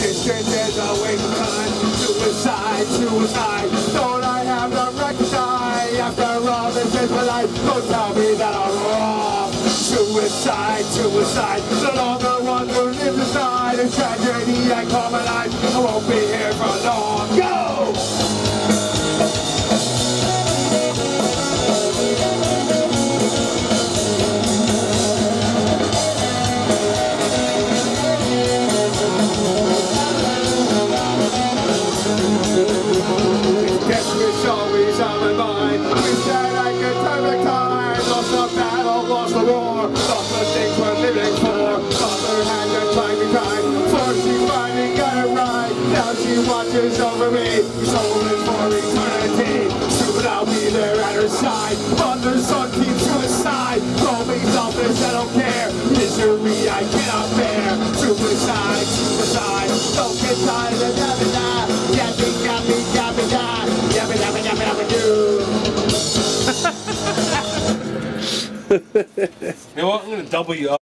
Existence is a waste of time. Suicide, suicide. Don't I have the right to die? After all, this is my life. Don't tell me that I'm wrong. Suicide, suicide. No longer one who lives inside a tragedy I call my life. I won't be here for long. Go! Guess it's always on my mind. Wish that I could turn back time. Lost the battle, lost the war. Lost the things we're living for. Mother had to try me time. For she finally got it right. Now she watches over me. Soul is for eternity. Soon I'll be there at her side. Mother's son keeps suicide. Call me selfish, I don't care. Misery I cannot bear. Suicide, suicide. Don't get tired of having that. Yappy, yappy, yappy, yappy. Yappy, yappy, yappy, yappy, do. You know what? I'm going to double you up.